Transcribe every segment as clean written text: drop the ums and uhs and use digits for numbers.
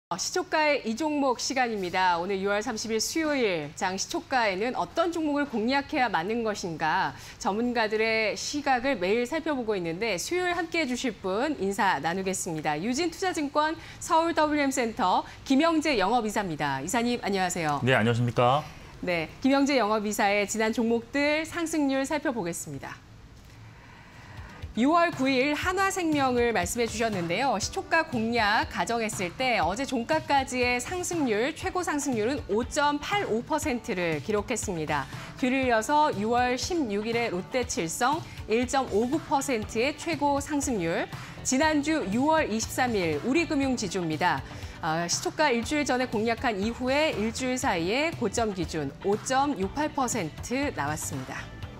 시초가의 이종목 시간입니다. 오늘 6월 30일 수요일 장 시초가에는 어떤 종목을 공략해야 맞는 것인가 전문가들의 시각을 매일 살펴보고 있는데 수요일 함께해 주실 분 인사 나누겠습니다. 유진투자증권 서울 WM센터 김영재 영업이사입니다. 이사님 안녕하세요. 네, 안녕하십니까? 네, 김영재 영업이사의 지난 종목들 상승률 살펴보겠습니다. 6월 9일 한화생명을 말씀해 주셨는데요. 시초가 공략 가정했을 때 어제 종가까지의 상승률, 최고 상승률은 5.85%를 기록했습니다. 뒤를 이어서 6월 16일에 롯데칠성 1.59%의 최고 상승률, 지난주 6월 23일 우리금융지주입니다. 시초가 일주일 전에 공략한 이후에 일주일 사이에 고점 기준 5.68% 나왔습니다.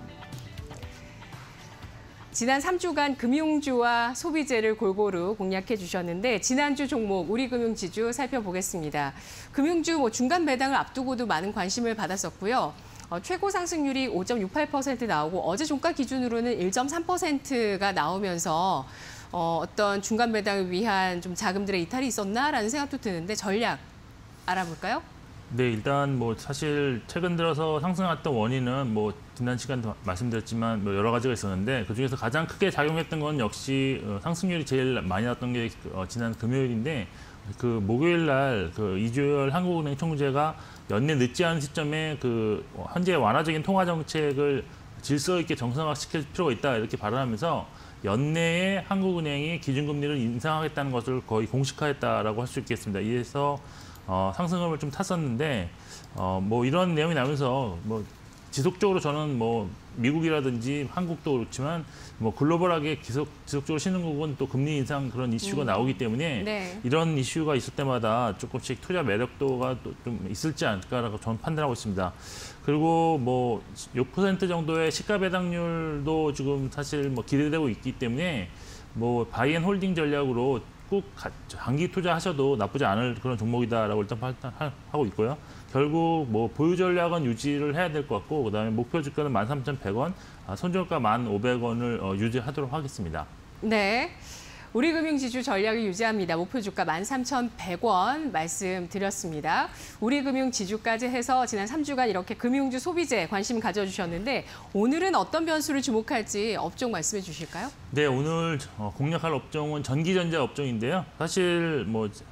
지난 3주간 금융주와 소비재를 골고루 공략해 주셨는데 지난주 종목 우리금융지주 살펴보겠습니다. 금융주 중간 배당을 앞두고도 많은 관심을 받았었고요. 최고 상승률이 5.68% 나오고 어제 종가 기준으로는 1.3%가 나오면서 어떤 중간 배당을 위한 좀 자금들의 이탈이 있었나라는 생각도 드는데 전략 알아볼까요? 네, 일단 사실 최근 들어서 상승했던 원인은 지난 시간도 말씀드렸지만 여러 가지가 있었는데 그중에서 가장 크게 작용했던 건 역시 상승률이 제일 많이 나왔던 게 지난 금요일인데 그 목요일 날 이주열 한국은행 총재가 연내 늦지 않은 시점에 현재 완화적인 통화 정책을 질서 있게 정상화시킬 필요가 있다 이렇게 발언하면서 연내에 한국은행이 기준금리를 인상하겠다는 것을 거의 공식화했다라고 할 수 있겠습니다. 이에서 상승을 좀 탔었는데 이런 내용이 나오면서 지속적으로 저는 미국이라든지 한국도 그렇지만 글로벌하게 지속적으로 쉬는 곡은 또 금리 인상 그런 이슈가 나오기 때문에 네. 이런 이슈가 있을 때마다 조금씩 투자 매력도가 또 좀 있을지 않을까라고 저는 판단하고 있습니다. 그리고 6% 정도의 시가 배당률도 지금 사실 기대되고 있기 때문에 바이앤홀딩 전략으로 꼭 장기 투자하셔도 나쁘지 않을 그런 종목이다라고 일단 판단하고 있고요. 결국 보유 전략은 유지를 해야 될 것 같고 그다음에 목표 주가는 13,100원, 손절가 1,500원을 유지하도록 하겠습니다. 네. 우리금융지주 전략을 유지합니다. 목표 주가 13,100원 말씀드렸습니다. 우리금융지주까지 해서 지난 3주간 이렇게 금융주 소비재 관심 가져주셨는데 오늘은 어떤 변수를 주목할지 업종 말씀해 주실까요? 네, 오늘 공략할 업종은 전기전자 업종인데요. 사실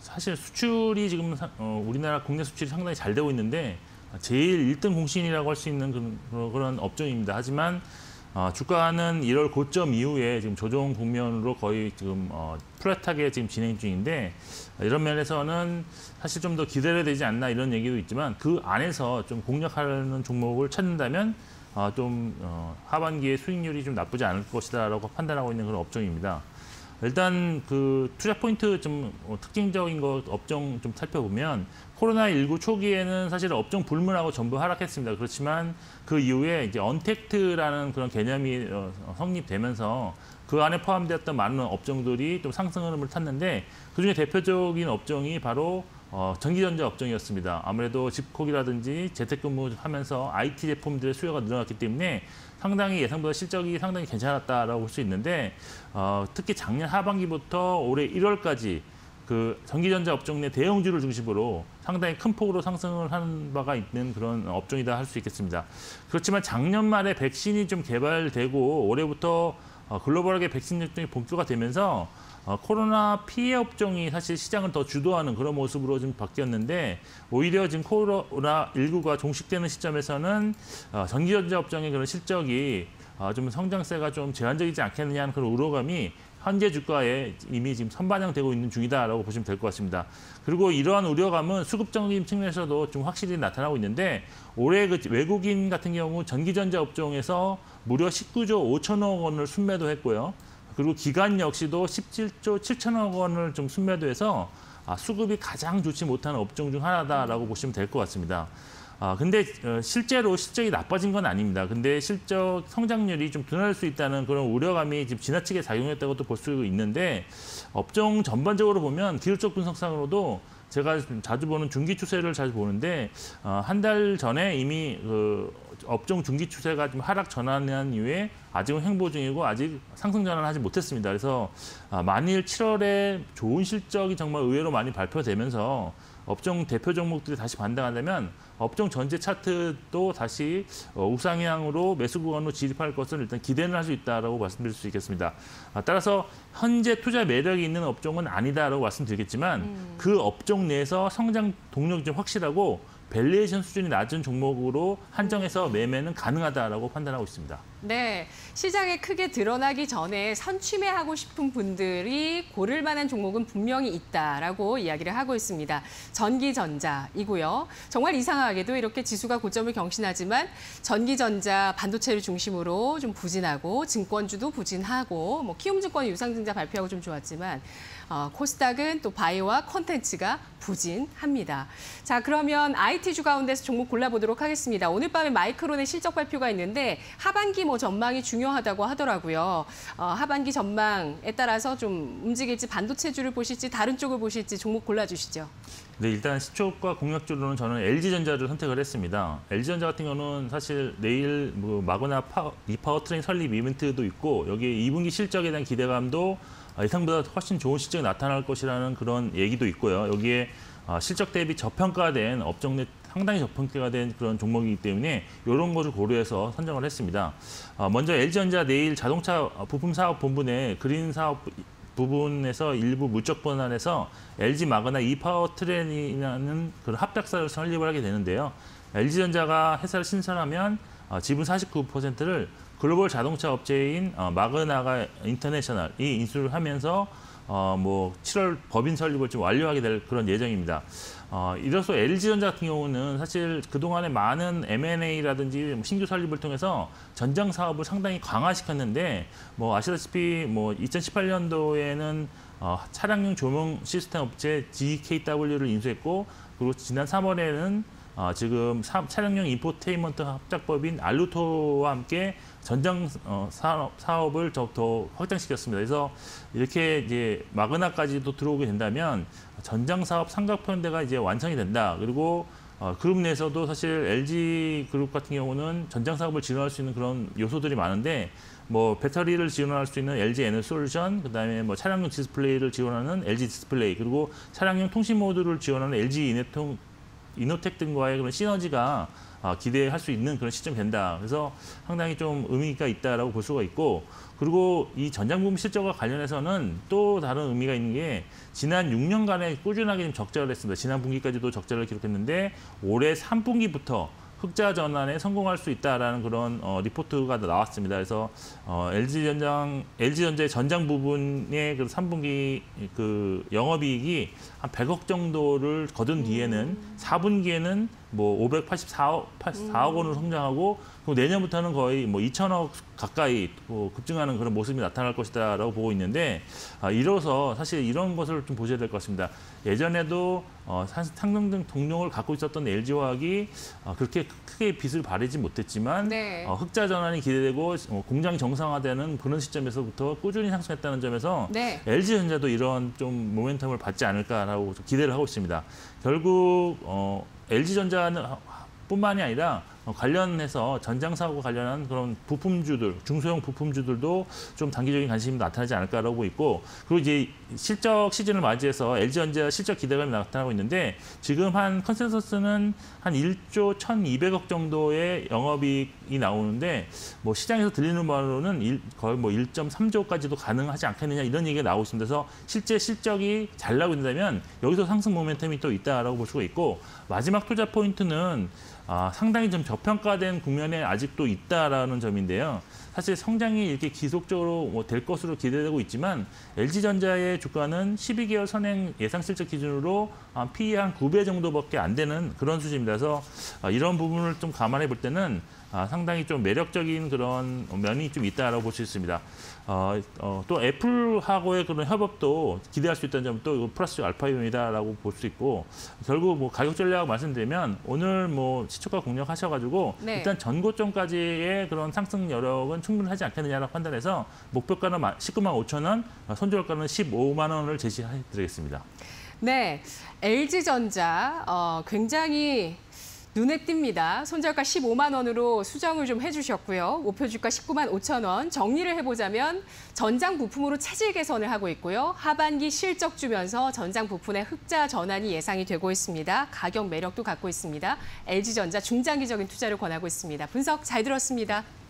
수출이 지금 우리나라 국내 수출이 상당히 잘 되고 있는데 제일 1등 공신이라고 할 수 있는 그런 업종입니다. 하지만 주가는 1월 고점 이후에 지금 조정 국면으로 거의 지금 플랫하게 지금 진행 중인데 이런 면에서는 사실 좀 더 기다려야 되지 않나 이런 얘기도 있지만 그 안에서 좀 공략하는 종목을 찾는다면 하반기에 수익률이 좀 나쁘지 않을 것이다라고 판단하고 있는 그런 업종입니다. 일단 투자 포인트 좀 특징적인 업종 좀 살펴보면 코로나19 초기에는 사실 업종 불문하고 전부 하락했습니다. 그렇지만 그 이후에 이제 언택트라는 그런 개념이 성립되면서 그 안에 포함되었던 많은 업종들이 좀 상승 흐름을 탔는데 그중에 대표적인 업종이 바로 전기전자 업종이었습니다. 아무래도 집콕이라든지 재택근무하면서 IT 제품들의 수요가 늘어났기 때문에 상당히 예상보다 실적이 상당히 괜찮았다라고 볼 수 있는데 특히 작년 하반기부터 올해 1월까지 전기전자 업종 내 대형주를 중심으로 상당히 큰 폭으로 상승을 하는 바가 있는 그런 업종이다 할 수 있겠습니다. 그렇지만 작년 말에 백신이 좀 개발되고 올해부터 글로벌하게 백신 접종이 본격화 되면서 코로나 피해 업종이 사실 시장을 더 주도하는 그런 모습으로 좀 바뀌었는데 오히려 지금 코로나19가 종식되는 시점에서는 전기전자 업종의 그런 실적이 좀 성장세가 좀 제한적이지 않겠느냐 하는 그런 우려감이 현재 주가에 이미 지금 선반영되고 있는 중이다라고 보시면 될 것 같습니다. 그리고 이러한 우려감은 수급적인 측면에서도 좀 확실히 나타나고 있는데 올해 외국인 같은 경우 전기전자 업종에서 무려 19조 5천억 원을 순매도했고요. 그리고 기관 역시도 17조 7천억 원을 좀 순매도해서 수급이 가장 좋지 못한 업종 중 하나다라고 보시면 될 것 같습니다. 근데 실제로 실적이 나빠진 건 아닙니다. 근데 실적 성장률이 좀 둔화할 수 있다는 그런 우려감이 지금 지나치게 작용했다고도 볼 수 있는데 업종 전반적으로 보면 기술적 분석상으로도 제가 자주 보는 중기 추세를 자주 보는데 한 달 전에 이미 업종 중기 추세가 좀 하락 전환한 이후에 아직은 횡보 중이고 아직 상승 전환하지 못했습니다. 그래서 만일 7월에 좋은 실적이 정말 의외로 많이 발표되면서 업종 대표 종목들이 다시 반등한다면 업종 전체 차트도 다시 우상향으로 매수 구간으로 진입할 것을 일단 기대는 할 수 있다라고 말씀드릴 수 있겠습니다. 따라서 현재 투자 매력이 있는 업종은 아니다라고 말씀드리겠지만 그 업종 내에서 성장 동력이 좀 확실하고 밸류에이션 수준이 낮은 종목으로 한정해서 매매는 가능하다라고 판단하고 있습니다. 네, 시장에 크게 드러나기 전에 선취매하고 싶은 분들이 고를 만한 종목은 분명히 있다라고 이야기를 하고 있습니다. 전기전자이고요. 정말 이상하게도 이렇게 지수가 고점을 경신하지만 전기전자, 반도체를 중심으로 좀 부진하고 증권주도 부진하고 뭐 키움증권 유상증자 발표하고 좀 좋았지만 코스닥은 또 바이오와 콘텐츠가 부진합니다. 자, 그러면 IT주 가운데서 종목 골라보도록 하겠습니다. 오늘 밤에 마이크론의 실적 발표가 있는데 하반기 뭐 전망이 중요하다고 하더라고요. 하반기 전망에 따라서 좀 움직일지 반도체주를 보실지 다른 쪽을 보실지 종목 골라주시죠. 네, 일단 시초가 공략주로는 저는 LG전자를 선택을 했습니다. LG전자 같은 경우는 사실 내일 뭐 마그나 이파워트레인 설립 이벤트도 있고 여기에 2분기 실적에 대한 기대감도 예상보다 훨씬 좋은 실적이 나타날 것이라는 그런 얘기도 있고요. 여기에 실적 대비 저평가된 업종 내 상당히 저평가된 그런 종목이기 때문에 이런 것을 고려해서 선정을 했습니다. 먼저 LG전자 내일 자동차 부품 사업 본부 내 그린 사업 부분에서 일부 물적 분할해서 LG 마그나 이파워트레인이라는 그런 합작사를 설립을 하게 되는데요. LG전자가 회사를 신설하면 지분 49%를 글로벌 자동차 업체인 마그나가 인터내셔널이 인수를 하면서 뭐 7월 법인 설립을 좀 완료하게 될 그런 예정입니다. 이로써 LG전자 같은 경우는 사실 그동안에 많은 M&A라든지 신규 설립을 통해서 전장 사업을 상당히 강화시켰는데 뭐 아시다시피 뭐 2018년도에는 차량용 조명 시스템 업체 GKW를 인수했고 그리고 지난 3월에는 지금 차량용 인포테인먼트 합작법인 알루토와 함께 전장 사업을 더 확장시켰습니다. 그래서 이렇게 이제 마그나까지도 들어오게 된다면 전장 사업 삼각편대가 이제 완성이 된다. 그리고 그룹 내에서도 사실 LG 그룹 같은 경우는 전장 사업을 지원할 수 있는 그런 요소들이 많은데 뭐 배터리를 지원할 수 있는 LG 에너솔루션, 그다음에 뭐 차량용 디스플레이를 지원하는 LG 디스플레이, 그리고 차량용 통신 모듈을 지원하는 LG 이노텍 등과의 그런 시너지가 기대할 수 있는 그런 시점이 된다. 그래서 상당히 좀 의미가 있다라고 볼 수가 있고, 그리고 이 전장 부분 실적과 관련해서는 또 다른 의미가 있는 게 지난 6년간에 꾸준하게 좀 적자를 했습니다. 지난 분기까지도 적자를 기록했는데 올해 3분기부터 흑자 전환에 성공할 수 있다라는 그런 리포트가 나왔습니다. 그래서 LG전자의 전장 부분의 그 3분기 그 영업이익이 한 100억 정도를 거둔 뒤에는 4분기에는 뭐 4억 원으로 성장하고 그리고 내년부터는 거의 뭐 2천억 가까이 급증하는 그런 모습이 나타날 것이다라고 보고 있는데 이로써 사실 이런 것을 좀 보셔야 될 것 같습니다. 예전에도 상승 동력을 갖고 있었던 LG화학이 그렇게 크게 빚을 바르지 못했지만 네. 흑자 전환이 기대되고 공장이 정상화되는 그런 시점에서부터 꾸준히 상승했다는 점에서 네. LG전자도 이런 좀 모멘텀을 받지 않을까라고 기대를 하고 있습니다. 결국 LG전자는 뿐만이 아니라 관련해서 전장 사고 관련한 그런 부품주들, 중소형 부품주들도 좀 단기적인 관심이 나타나지 않을까라고 보고 있고, 그리고 이제 실적 시즌을 맞이해서 LG전자 실적 기대감이 나타나고 있는데 지금 한 컨센서스는 한 1조 1,200억 정도의 영업이익이 나오는데 뭐 시장에서 들리는 바로는 거의 뭐 1.3조까지도 가능하지 않겠느냐 이런 얘기가 나오고 있습니다. 그래서 실제 실적이 잘 나오고 있다면 여기서 상승 모멘텀이 또 있다라고 볼 수가 있고, 마지막 투자 포인트는 상당히 좀 저평가된 국면에 아직도 있다라는 점인데요. 사실 성장이 이렇게 지속적으로 될 것으로 기대되고 있지만 LG전자의 주가는 12개월 선행 예상 실적 기준으로 PE 한 9배 정도밖에 안 되는 그런 수준입니다. 그래서 이런 부분을 좀 감안해 볼 때는 상당히 좀 매력적인 그런 면이 좀 있다라고 볼 수 있습니다. 또 애플하고의 그런 협업도 기대할 수 있다는 점도 플러스 알파 요인이다라고 볼 수 있고, 결국 뭐 가격 전략 말씀드리면 오늘 뭐 시초가 공략하셔가지고 네. 일단 전고점까지의 그런 상승 여력은 충분하지 않겠느냐라고 판단해서 목표가는 19만 5천 원, 손절가는 15만 원을 제시해드리겠습니다. 네, LG전자 굉장히 눈에 띕니다. 손절가 15만 원으로 수정을 좀 해주셨고요. 목표 주가 19만 5천 원. 정리를 해보자면 전장 부품으로 체질 개선을 하고 있고요. 하반기 실적 주면서 전장 부품의 흑자 전환이 예상이 되고 있습니다. 가격 매력도 갖고 있습니다. LG전자 중장기적인 투자를 권하고 있습니다. 분석 잘 들었습니다.